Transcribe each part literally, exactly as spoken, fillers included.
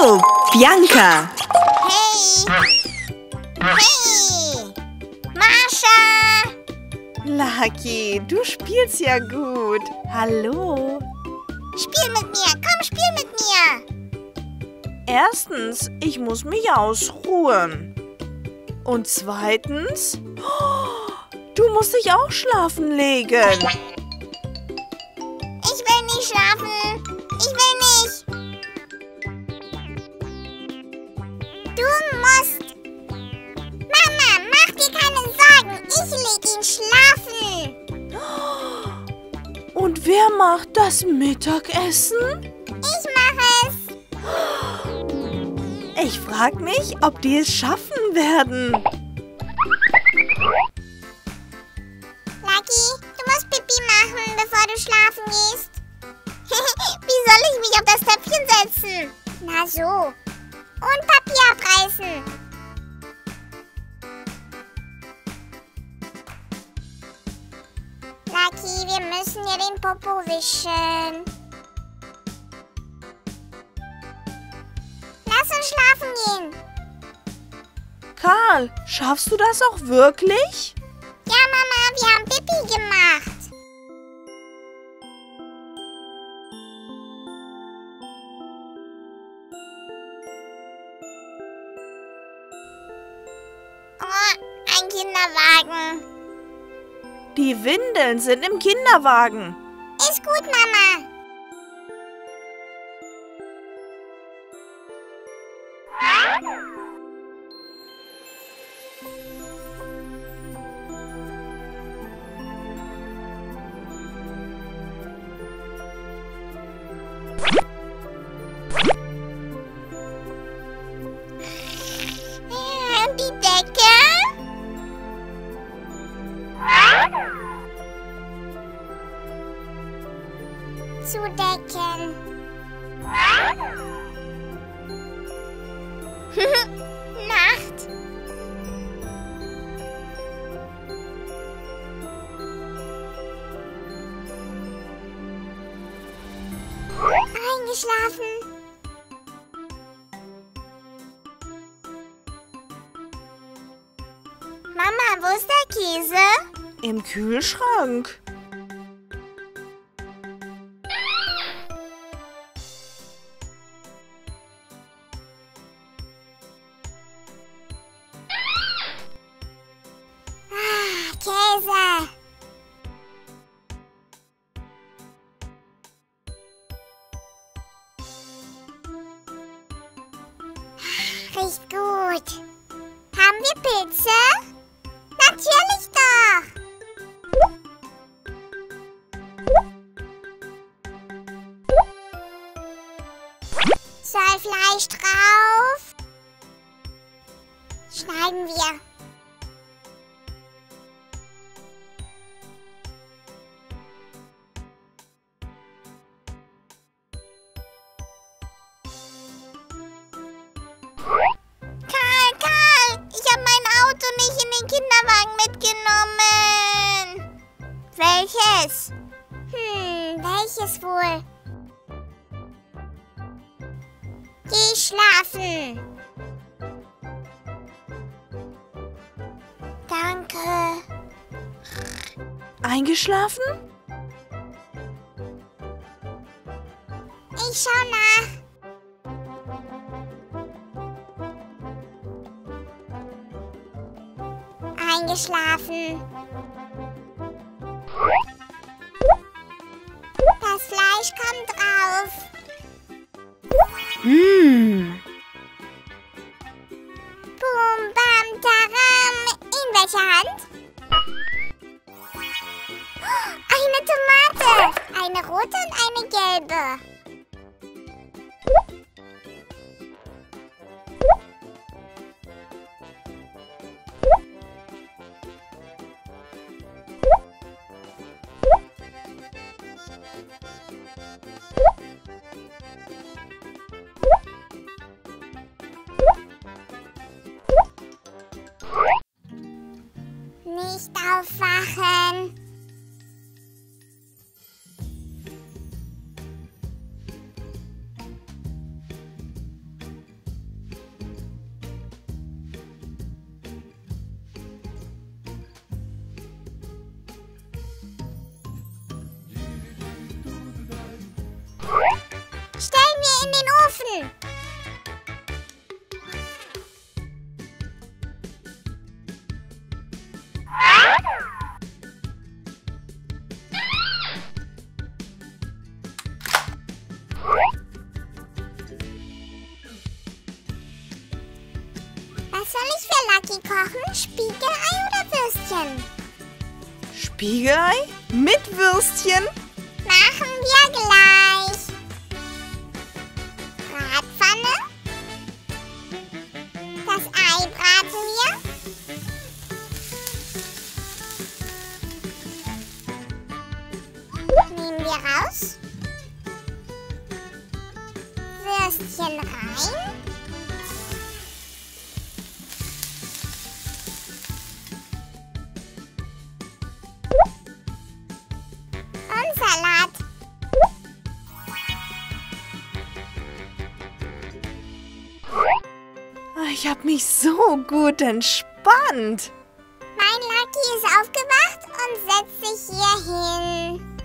Hallo, Bianca. Hey! Hey! Mascha! Lucky, du spielst ja gut. Hallo. Spiel mit mir! Komm, spiel mit mir! Erstens, ich muss mich ausruhen. Und zweitens, du musst dich auch schlafen legen. Ich will nicht schlafen! Ich will nicht! Du musst... Mama, mach dir keine Sorgen! Ich leg ihn schlafen! Und wer macht das Mittagessen? Ich mache es! Ich frage mich, ob die es schaffen werden. Lucky, du musst Pipi machen, bevor du schlafen gehst. Wie soll ich mich auf das Töpfchen setzen? Na so. Und Papier abreißen. Lucky, wir müssen dir den Popo wischen. Lass uns schlafen gehen. Karl, schaffst du das auch wirklich? Ja, Mama, wir haben Pipi gemacht. Oh, ein Kinderwagen. Die Windeln sind im Kinderwagen. Ist gut, Mama. Die Decke? Zudecken. Nacht. Eingeschlafen. Mama, wo ist der Käse? Im Kühlschrank. Ah, Käse. Riecht gut. Haben wir Pilze? Natürlich doch! Soll Fleisch drauf? Schneiden wir. Nicht in den Kinderwagen mitgenommen. Welches? Hm, welches wohl? Geh schlafen. Danke. Eingeschlafen? Ich schau nach. Eingeschlafen. Das Fleisch kommt drauf. Mmh. Bum, bam, taram. In welcher Hand? Eine Tomate. Eine rote und eine gelbe. Nicht aufwachen. Stellen wir in den Ofen. Was soll ich für Lucky kochen? Spiegelei oder Würstchen? Spiegelei mit Würstchen? Machen wir gleich. Bratpfanne. Das Ei braten wir. Nehmen wir raus. Würstchen rein. Und Salat. Ich habe mich so gut entspannt. Mein Lucky ist aufgewacht und setzt sich hier hin.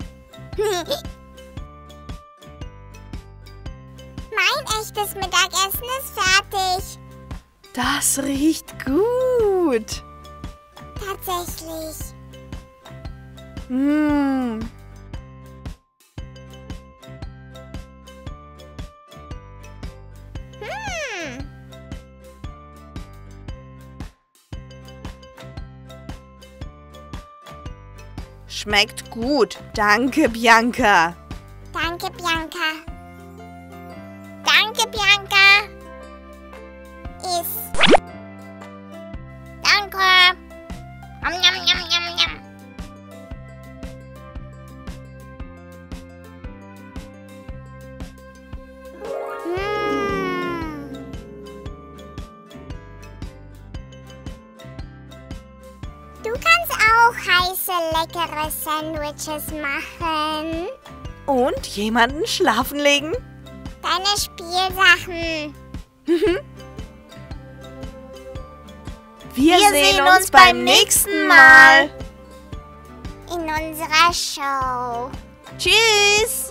Mein echtes Mittagessen ist fertig. Das riecht gut. Tatsächlich. Mmh. Hm. Schmeckt gut. Danke, Bianca. Danke, Bianca. Danke, Bianca. Iss. Danke. Yum, yum, yum, yum, yum. Mm. Du kannst auch heiße, leckere Sandwiches machen. Und jemanden schlafen legen? Deine Spielsachen. Wir, sehen uns beim nächsten Mal. In unserer Show. Tschüss.